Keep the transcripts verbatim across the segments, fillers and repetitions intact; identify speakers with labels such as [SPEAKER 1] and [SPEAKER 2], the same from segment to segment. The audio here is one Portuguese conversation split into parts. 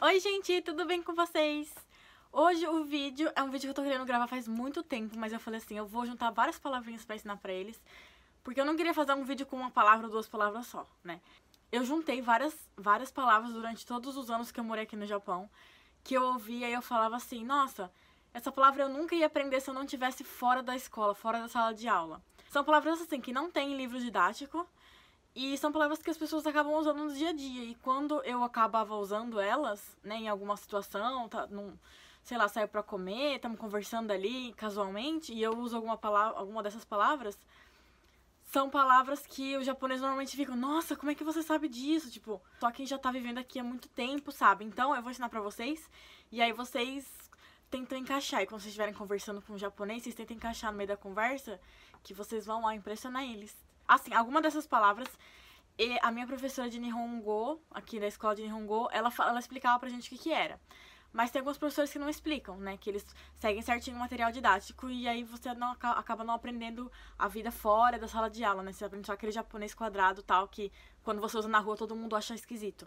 [SPEAKER 1] Oi gente, tudo bem com vocês? Hoje o vídeo é um vídeo que eu tô querendo gravar faz muito tempo, mas eu falei assim, eu vou juntar várias palavrinhas pra ensinar pra eles, porque eu não queria fazer um vídeo com uma palavra ou duas palavras só, né? Eu juntei várias, várias palavras durante todos os anos que eu morei aqui no Japão, que eu ouvia e eu falava assim, nossa, essa palavra eu nunca ia aprender se eu não estivesse fora da escola, fora da sala de aula. São palavras assim que não tem em livro didático, e são palavras que as pessoas acabam usando no dia a dia. E quando eu acabava usando elas, né, em alguma situação, tá, num, sei lá, saio pra comer, estamos conversando ali casualmente, e eu uso alguma, palavra, alguma dessas palavras, são palavras que os japoneses normalmente ficam, nossa, como é que você sabe disso? Tipo, só quem já tá vivendo aqui há muito tempo, sabe? Então eu vou ensinar pra vocês, e aí vocês tentam encaixar. E quando vocês estiverem conversando com um japonês, vocês tentem encaixar no meio da conversa, que vocês vão lá impressionar eles. Assim, alguma dessas palavras, e a minha professora de Nihongo, aqui da escola de Nihongo, ela, ela explicava pra gente o que que era. Mas tem alguns professores que não explicam, né? Que eles seguem certinho o material didático e aí você não, acaba não aprendendo a vida fora da sala de aula, né? Você aprende só aquele japonês quadrado tal, que quando você usa na rua todo mundo acha esquisito.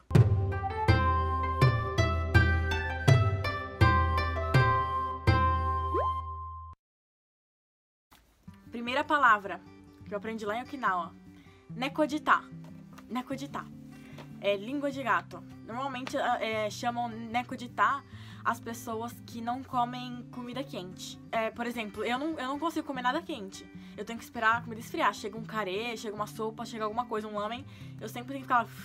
[SPEAKER 1] Primeira palavra que eu aprendi lá em Okinawa. Nekodita. Nekodita. É língua de gato. Normalmente é, chamam nekodita as pessoas que não comem comida quente. É, por exemplo, eu não, eu não consigo comer nada quente. Eu tenho que esperar a comida esfriar. Chega um carê, chega uma sopa, chega alguma coisa, um lamen. Eu sempre tenho que ficar...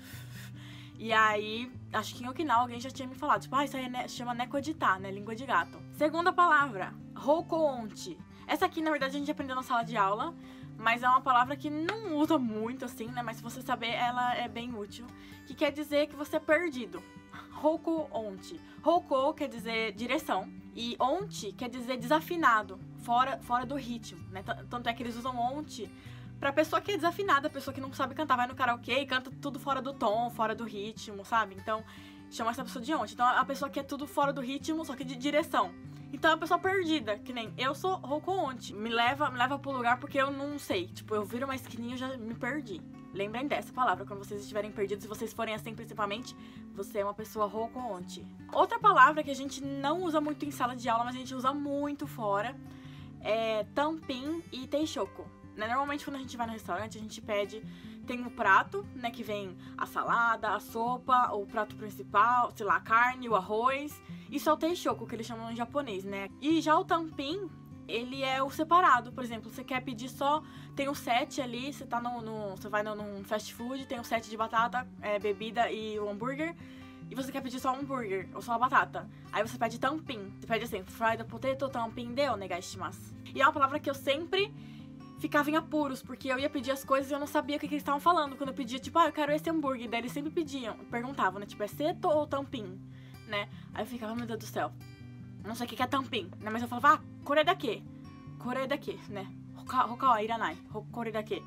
[SPEAKER 1] E aí, acho que em Okinawa alguém já tinha me falado. Tipo, ah, isso aí é ne chama nekodita, né? Língua de gato. Segunda palavra. Hokoonchi. Essa aqui, na verdade, a gente aprendeu na sala de aula, mas é uma palavra que não usa muito, assim, né? Mas se você saber, ela é bem útil. Que quer dizer que você é perdido. Hoku-onchi. Hoku quer dizer direção. E onchi quer dizer desafinado. Fora, fora do ritmo, né? Tanto é que eles usam onchi pra pessoa que é desafinada, pessoa que não sabe cantar, vai no karaokê e canta tudo fora do tom, fora do ritmo, sabe? Então, chama essa pessoa de onchi. Então, a pessoa que é tudo fora do ritmo, só que de direção. Então é uma pessoa perdida, que nem eu sou Hoku-onchi. Me leva, me leva pro lugar porque eu não sei. Tipo, eu viro uma esquininha e já me perdi. Lembrem dessa palavra quando vocês estiverem perdidos. Se vocês forem assim, principalmente, você é uma pessoa Hoku-onchi. Outra palavra que a gente não usa muito em sala de aula, mas a gente usa muito fora, é tampin e teishoku. Normalmente quando a gente vai no restaurante, a gente pede... Tem o prato, né, que vem a salada, a sopa, o prato principal, sei lá, a carne, o arroz. Isso é o teishoku, que eles chamam em japonês, né? E já o tampin, ele é o separado. Por exemplo, você quer pedir só... Tem um set ali, você tá no... no você vai no, num fast food, tem um set de batata, é, bebida e o hambúrguer. E você quer pedir só um hambúrguer, ou só a batata. Aí você pede tampin. Você pede assim, fried potato tampin de onegai shimasu. E é uma palavra que eu sempre... ficava em apuros, porque eu ia pedir as coisas e eu não sabia o que, que eles estavam falando. Quando eu pedia, tipo, ah, eu quero esse hambúrguer. Daí eles sempre pediam, perguntavam, né? Tipo, é seto ou tampin, né? Aí eu ficava, meu Deus do céu, não sei o que, que é tampin, né? Mas eu falava, ah, kore dake, kore dake, né? Hoka, hoka wa iranai, kore dake.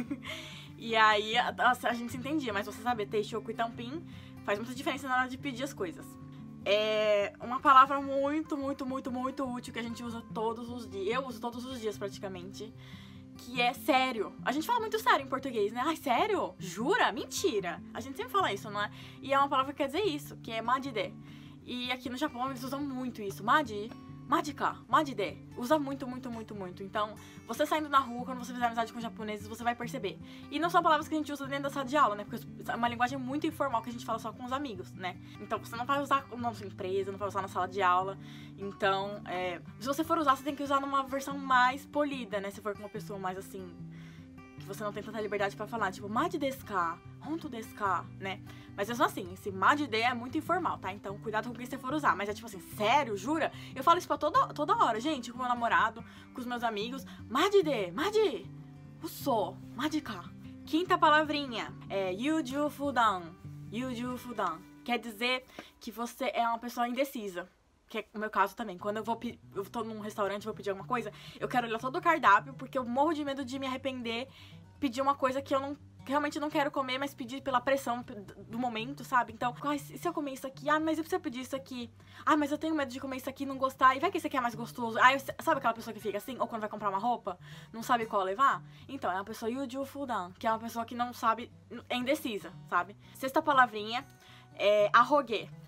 [SPEAKER 1] E aí a, a, a gente se entendia, mas você saber teishoku e tampin faz muita diferença na hora de pedir as coisas. É uma palavra muito, muito, muito, muito útil que a gente usa todos os dias. Eu uso todos os dias, praticamente. Que é sério. A gente fala muito sério em português, né? Ai, sério? Jura? Mentira. A gente sempre fala isso, não é? E é uma palavra que quer dizer isso, que é majide. E aqui no Japão eles usam muito isso. Maji, majika, majide. Usa muito, muito, muito, muito. Então, você saindo na rua, quando você fizer amizade com japoneses, você vai perceber. E não são palavras que a gente usa dentro da sala de aula, né? Porque é uma linguagem muito informal que a gente fala só com os amigos, né? Então, você não vai usar na sua empresa, não vai usar na sala de aula. Então, é, se você for usar, você tem que usar numa versão mais polida, né? Se for com uma pessoa mais assim, que você não tem tanta liberdade pra falar, tipo, maji desu ka, honto desu ka, né? Mas é só assim, esse majide é muito informal, tá? Então, cuidado com quem você for usar. Mas é tipo assim, sério? Jura? Eu falo isso pra toda, toda hora, gente, com o meu namorado, com os meus amigos. Majide, maji, uso, majika. Quinta palavrinha é yuju fudan, yuju fudan. Quer dizer que você é uma pessoa indecisa. Que é o meu caso também. Quando eu vou eu tô num restaurante e vou pedir alguma coisa, eu quero olhar todo o cardápio, porque eu morro de medo de me arrepender, pedir uma coisa que eu não realmente não quero comer, mas pedir pela pressão do momento, sabe? Então, ai, se eu comer isso aqui? Ah, mas eu preciso pedir isso aqui. Ah, mas eu tenho medo de comer isso aqui e não gostar. E vai que esse aqui é mais gostoso. Ah, eu, sabe aquela pessoa que fica assim? Ou quando vai comprar uma roupa, não sabe qual levar? Então, é uma pessoa yuju fudan, que é uma pessoa que não sabe, é indecisa, sabe? Sexta palavrinha é arroguê.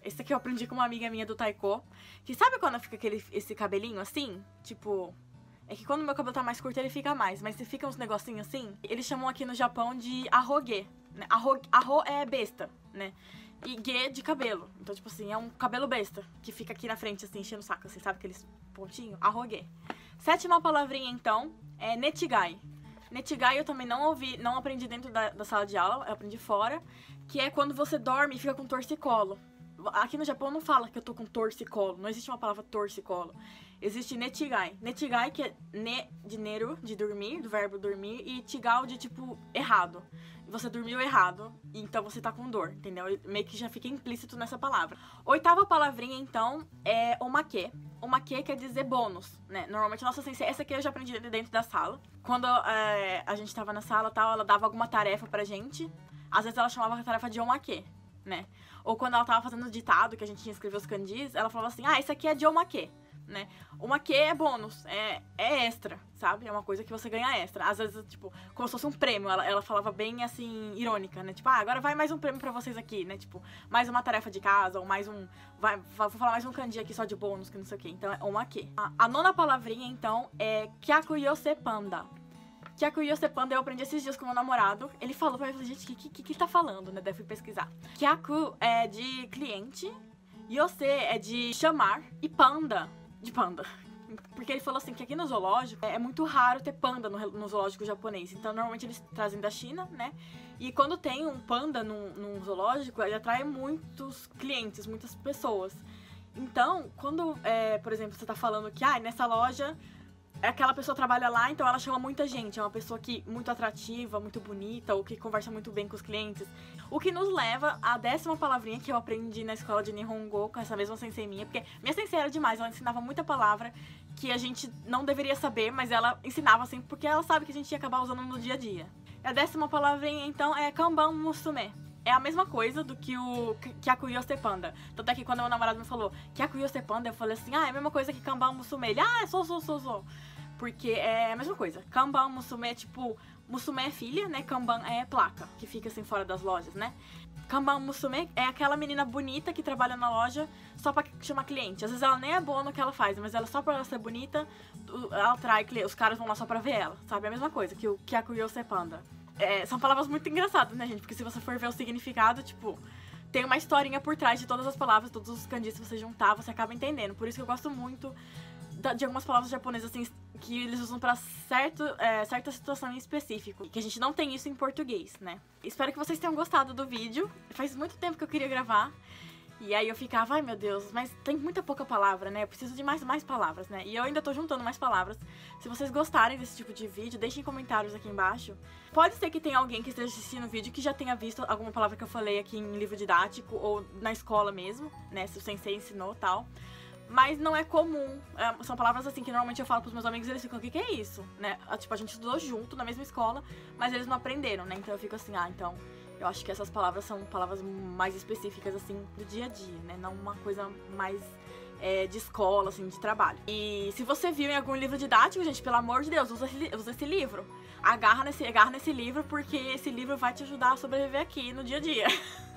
[SPEAKER 1] Esse aqui eu aprendi com uma amiga minha do taiko. Que sabe quando fica aquele, esse cabelinho assim? Tipo... É que quando o meu cabelo tá mais curto, ele fica mais. Mas se fica uns negocinhos assim, eles chamam aqui no Japão de arrogue, né? Arro, arro é besta, né? E ge de cabelo. Então, tipo assim, é um cabelo besta. Que fica aqui na frente, assim, enchendo o saco. Assim, sabe aqueles pontinhos? Arrogue. Sétima palavrinha, então, é netigai. Netigai eu também não ouvi, não aprendi dentro da, da sala de aula. Eu aprendi fora. Que é quando você dorme e fica com torcicolo. Aqui no Japão não fala que eu tô com torcicolo. Não existe uma palavra torcicolo. Existe netigai. Netigai, que é ne de neru, de dormir, do verbo dormir, e tigal de tipo errado. Você dormiu errado, então você tá com dor, entendeu? Meio que já fica implícito nessa palavra. Oitava palavrinha, então, é omake. Omake quer dizer bônus, né? Normalmente a nossa sensei, essa aqui eu já aprendi dentro da sala. Quando é, a gente tava na sala e tal, ela dava alguma tarefa pra gente. Às vezes ela chamava a tarefa de omake, né? Ou quando ela tava fazendo o ditado, que a gente tinha escrever os kanjis, ela falava assim, ah, isso aqui é de omake, né? Omake é bônus, é, é extra, sabe? É uma coisa que você ganha extra. Às vezes, tipo, como se fosse um prêmio, ela, ela falava bem, assim, irônica, né? Tipo, ah, agora vai mais um prêmio pra vocês aqui, né? Tipo, mais uma tarefa de casa, ou mais um... Vai, vou falar mais um kanji aqui só de bônus, que não sei o quê. Então, é omake. A, a nona palavrinha, então, é kyakuyose panda. Kyakuyose panda eu aprendi esses dias com meu namorado. Ele falou pra mim, falei, gente, o que, que, que ele tá falando, né? Daí eu fui pesquisar. Kyaku é de cliente, yose é de chamar, e panda, de panda. Porque ele falou assim, que aqui no zoológico é muito raro ter panda no, no zoológico japonês. Então, normalmente eles trazem da China, né? E quando tem um panda num, num zoológico, ele atrai muitos clientes, muitas pessoas. Então, quando, é, por exemplo, você tá falando que, ah, nessa loja... Aquela pessoa trabalha lá, então ela chama muita gente. É uma pessoa que muito atrativa, muito bonita, ou que conversa muito bem com os clientes. O que nos leva à décima palavrinha que eu aprendi na escola de Nihongo, com essa mesma sensei minha. Porque minha sensei era demais, ela ensinava muita palavra que a gente não deveria saber, mas ela ensinava assim, porque ela sabe que a gente ia acabar usando no dia a dia. A décima palavrinha, então, é Kanban Musume. É a mesma coisa do que o Kyakuyose panda. Tanto é que quando meu namorado me falou Kyakuyose panda, eu falei assim, ah, é a mesma coisa que Kanban Musume. Ele, ah, sou, sou, sou, sou. Porque é a mesma coisa. Kanban Musume é tipo... Musume é filha, né? Kanban é placa, que fica assim fora das lojas, né? Kanban Musume é aquela menina bonita que trabalha na loja só pra chamar cliente. Às vezes ela nem é boa no que ela faz, mas ela só pra ela ser bonita, ela atrai cliente. Os caras vão lá só pra ver ela, sabe? É a mesma coisa que o Kyakuyose panda. É, são palavras muito engraçadas, né, gente? Porque se você for ver o significado, tipo... Tem uma historinha por trás de todas as palavras, todos os kanjis, se você juntar, você acaba entendendo. Por isso que eu gosto muito de algumas palavras japonesas, assim, que eles usam pra certo, é, certa situação em específico. Que a gente não tem isso em português, né? Espero que vocês tenham gostado do vídeo. Faz muito tempo que eu queria gravar. E aí eu ficava, ai meu Deus, mas tem muita pouca palavra, né? Eu preciso de mais, mais palavras, né? E eu ainda tô juntando mais palavras. Se vocês gostarem desse tipo de vídeo, deixem comentários aqui embaixo. Pode ser que tenha alguém que esteja assistindo o vídeo que já tenha visto alguma palavra que eu falei aqui em livro didático ou na escola mesmo, né? Se o sensei ensinou e tal. Mas não é comum. É, são palavras assim que normalmente eu falo pros meus amigos e eles ficam, o que que é isso? Né? Tipo, a gente estudou junto na mesma escola, mas eles não aprenderam, né? Então eu fico assim, ah, então... Eu acho que essas palavras são palavras mais específicas, assim, do dia a dia, né? Não uma coisa mais é, de escola, assim, de trabalho. E se você viu em algum livro didático, gente, pelo amor de Deus, usa, usa esse livro. Agarra nesse, agarra nesse livro, porque esse livro vai te ajudar a sobreviver aqui no dia a dia.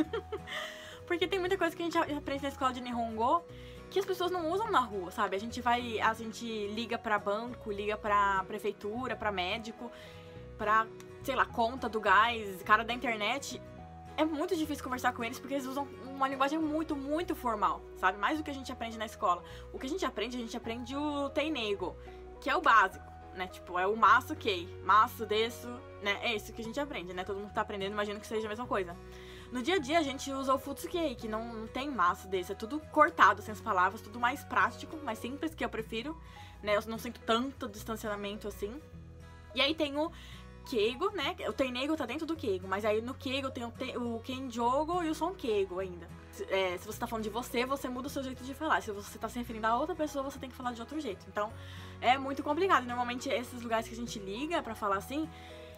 [SPEAKER 1] Porque tem muita coisa que a gente aprende na escola de Nihongo que as pessoas não usam na rua, sabe? A gente vai, a gente liga pra banco, liga pra prefeitura, pra médico, pra... sei lá, conta do gás, cara da internet, é muito difícil conversar com eles porque eles usam uma linguagem muito, muito formal, sabe? Mais do que a gente aprende na escola. O que a gente aprende, a gente aprende o teinego, que é o básico, né? Tipo, é o maço kei, maço desu, né? É isso que a gente aprende, né? Todo mundo tá aprendendo, imagino que seja a mesma coisa. No dia a dia, a gente usa o futsukei, que não, não tem maço desse, é tudo cortado, sem as palavras, tudo mais prático, mais simples, que eu prefiro, né? Eu não sinto tanto distanciamento assim. E aí tem o Keigo, né? O Teinego tá dentro do Keigo, mas aí no Keigo tem o, te, o Kenjogo e o Sonkeigo ainda. É, se você tá falando de você, você muda o seu jeito de falar. Se você tá se referindo a outra pessoa, você tem que falar de outro jeito. Então, é muito complicado. Normalmente, esses lugares que a gente liga pra falar assim,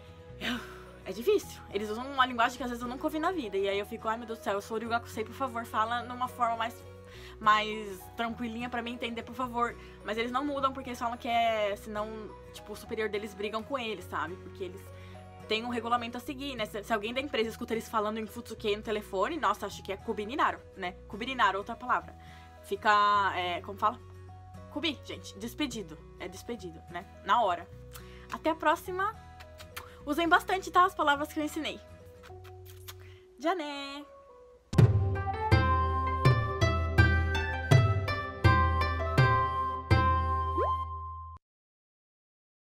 [SPEAKER 1] é difícil. Eles usam uma linguagem que às vezes eu nunca ouvi na vida. E aí eu fico, ai meu Deus do céu, eu sou o Ryugakusei, por favor, fala numa forma mais... mais tranquilinha pra mim entender, por favor. Mas eles não mudam porque eles falam que é... senão, tipo, o superior deles brigam com eles, sabe? Porque eles tem um regulamento a seguir, né? Se, se alguém da empresa escuta eles falando em futsuke no telefone, nossa, acho que é kubininaru, né? Kubininaru, outra palavra. Fica, é, como fala? Kubi, gente, despedido. É despedido, né? Na hora. Até a próxima. Usem bastante, tá? As palavras que eu ensinei. Já né?